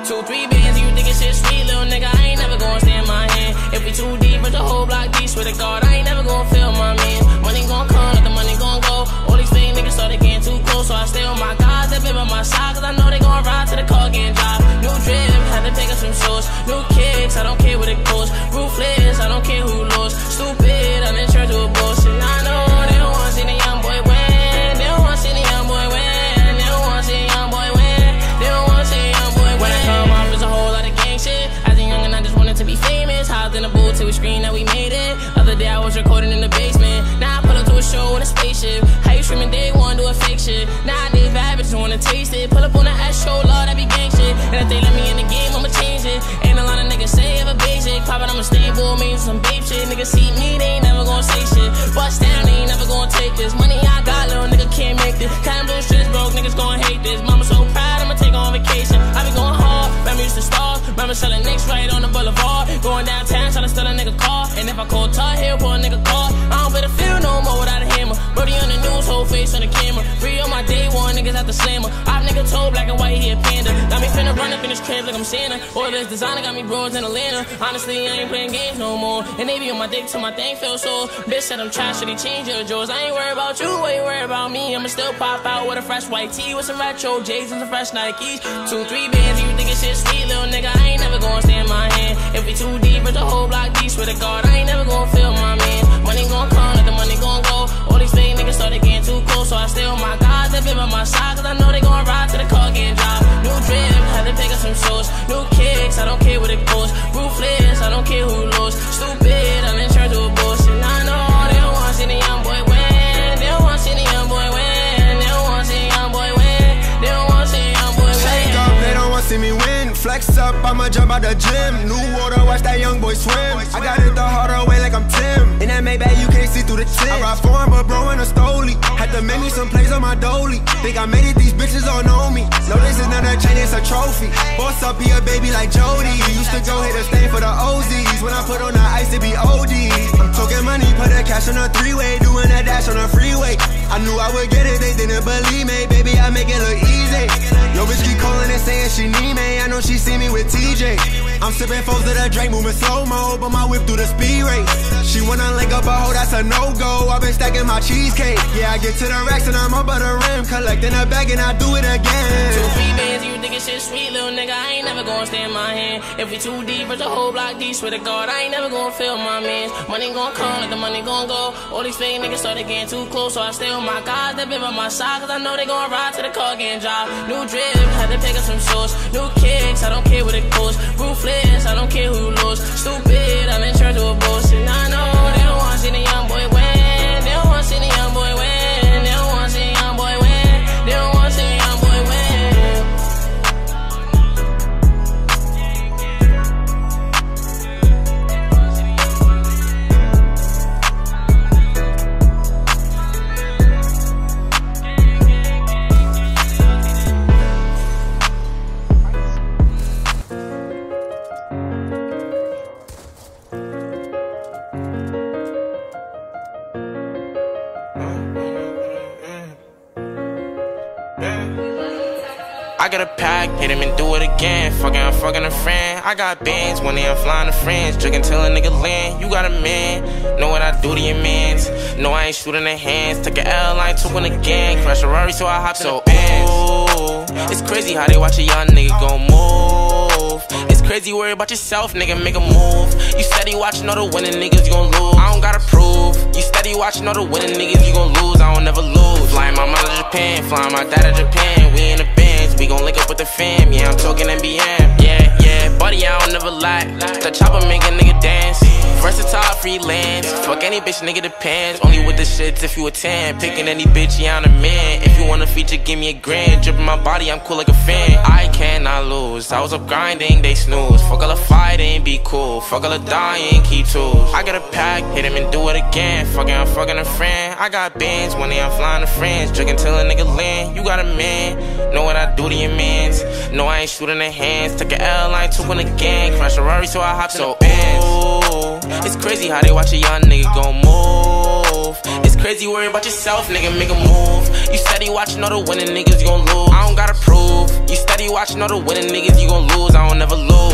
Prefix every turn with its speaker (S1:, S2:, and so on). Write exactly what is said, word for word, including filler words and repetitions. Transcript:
S1: Two, three bands, and you thinking shit sweet, little nigga, I ain't never gonna stand my hand. If we too deep, but the whole block deep, swear to God, I ain't never gonna feel my man. Money gon' come, let the money gon' go. All these fake niggas started getting too close, so I stay on my guys that been by my side, cause I know they gon' ride to the car getting dropped. New drip, had to pick up some shoes. New kicks, I don't care what it costs. Ruthless, I don't care who lost. Stupid, I'm in church with bullshit. I know they don't wanna see the young boy win. They don't wanna see the young boy win. They don't wanna see the young boy win. They don't wanna see the young boy win. When I come up, there's a whole lot of gang shit. As a youngin', I just wanted to be famous. Hopped in the booth till we screamed that we made it. Other day I was recording in the basement. Now I pull up to a show in a spaceship. How you streaming day one, do a fake shit. Nowadays, vibe, just wanna taste it. Pull up on the ass show, lord, that be gang shit. And if they let me in the game, I'ma change it. Ain't a lot of niggas say ever basic. Pop it, I'ma stay bull, mean some babe shit. Niggas see me, they ain't never gonna say shit. Bust down, they ain't never gonna take this. Money I got, little nigga can't make this. Time blue shit's broke, niggas gon' hate this. Mama so proud, I'ma take on vacation. I be going hard, remember used to stars. Remember selling nicks right on the boulevard. Going downtown, tryna steal a nigga car. And if I call Tar Heel, pull a nigga car. I don't better feel no more without a hammer. Brody on the news, whole face on the camera. Free on my day one, niggas at the slammer. Op nigga told black and white, he a panda. Got me finna run up in this crib like I'm Santa. All this designer got me bros in Atlanta. Honestly, I ain't playing games no more. And they be on my dick till my thing feel sore. Bitch said I'm trash, should he change your drawers? I ain't worried about you, why you worried about me? I'ma still pop out with a fresh white tee, with some retro J's and some fresh Nikes. Two, three bands, and you thinking shit sweet, little nigga, I ain't never gonna stand my hand. If we too deep, but the whole block deep, swear to God, I ain't never gonna feel my man. Money gon' come, let the money gon' go. All these fake niggas started getting too close, so I stay on my guys that been by my side, cause I know they gon' ride to the car getting dropped. New drip, had to pick up some shoes. New kicks, I don't care what it costs. Ruthless, I don't care who lost. Stupid, I'm in church with bullshit. I know they don't wanna see the young boy win. They don't wanna see the young boy win. They don't wanna see the young boy win. They don't wanna see the young boy win.
S2: Shake up, they don't wanna see me win. Flex up, I'ma jump out the gym. New water, watch that young boy swim. I got it the harder way like I'm Tim. In that Maybach, you can't see through the tint. I ride foreign, but bro in a stoley. Had to make me some plays on my dolly. Think I made it, these bitches all know me. No, this is not a chain, it's a trophy. Boss up here, baby, like Jody. Used to go hit a stain for the O Zs. When I put on the ice, it be O D. I'm talking money, put the cash on a three-way. Doing a dash on a freeway. I knew I would get it, they didn't believe me. Baby, I make it look easy. Yo, bitch keep calling and saying she need me. I know she see me with T J. I'm sipping foes to the drink, moving slow-mo, but my whip through the speed race. She wanna link up a hoe, that's a no-go. I've been stacking my cheesecake. Yeah, I get to the racks and I'm up on the rim. Collecting a bag and I do it again.
S1: Two, three bands, you thinking shit sweet, little nigga, I ain't never gonna stand my hand. If we too deep, but the whole block deep, swear to God, I ain't never gonna feel my mans. Money gon' come, let the money gon' go. All these fake niggas started getting too close, so I stay on my guys that been by my side, cause I know they gon' ride to the car getting dropped. New drip, had to pick up some shoes. New kicks, I don't care what it costs. Ruthless, I don't care who lost. Stupid, I'm in church with bullshit. I know they don't wanna see the young boy win. They don't wanna see the young boy win. They don't wanna see the young boy win. They don't wanna see the young boy win.
S3: I got a pack, hit him and do it again. Fucking, I'm fucking a friend. I got bands, when I'm flying to friends. Drinking till a nigga land. You got a man, know what I do to your mans. No, I ain't shooting their hands. Took an L, I ain't took one again. Crash a Rari, so I hop in the Benz. It's crazy how they watch a young nigga go move. It's crazy, worry about yourself, nigga, make a move. You steady watching all the winning niggas, you gon' lose. I don't gotta prove. You steady watching all the winning niggas, you gon' lose. I don't never lose. Flying my mother to Japan, flying my dad to Japan. We in the Benz, we gon' link up with the fam. Yeah, I'm talking N B M. Yeah, yeah, buddy, I don't never lie. The chopper make a nigga dance. Versatile freelance. Fuck any bitch, nigga depends. Only with the shits if you a tan. Picking any bitch, yeah, I'm a man. If you want a feature, give me a grand. Dripping my body, I'm cool like a fan. I cannot lose. I was up grinding, they snooze. Fuck all the fighting, be cool. Fuck all the dying, keep tools. I got a pack, hit him and do it again. Fucking, I'm fucking a friend. I got bands, when I'm flying to friends. Drinking till a nigga land. You got a man, know what I do to your mans. No, I ain't shooting their hands. Took an L, I ain't took one again. Crash a Rari, so I hopped in the Benz. It's crazy how they watch a young nigga go move. prove. It's crazy worrying about yourself, nigga, make a move. You steady watching all the winning niggas, you gon' lose. I don't gotta prove. You steady watching all the winning niggas, you gon' lose. I don't never lose.